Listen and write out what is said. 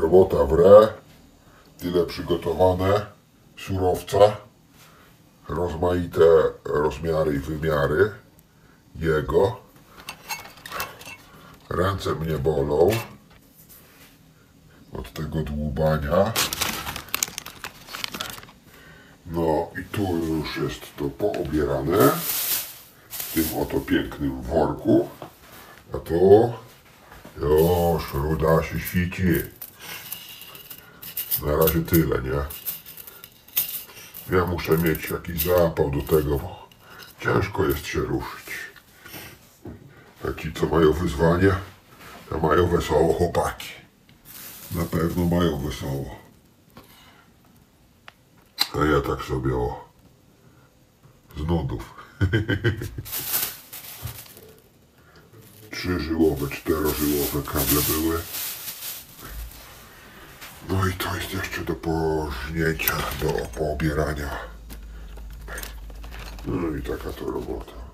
robota w re. Tyle przygotowane surowca. Rozmaite rozmiary i wymiary jego. Ręce mnie bolą od tego dłubania. No i tu już jest to poobierane w tym oto pięknym worku. A tu już ruda się świeci. Na razie tyle, nie? Ja muszę mieć jakiś zapał do tego, bo ciężko jest się ruszyć. A ci, co mają wyzwanie, to mają wesoło, chłopaki. Na pewno mają wesoło. A ja tak sobie z nudów. 3-żyłowe, 4-żyłowe kable były. No i to jest jeszcze do pożnięcia, do poobierania. No i taka to robota.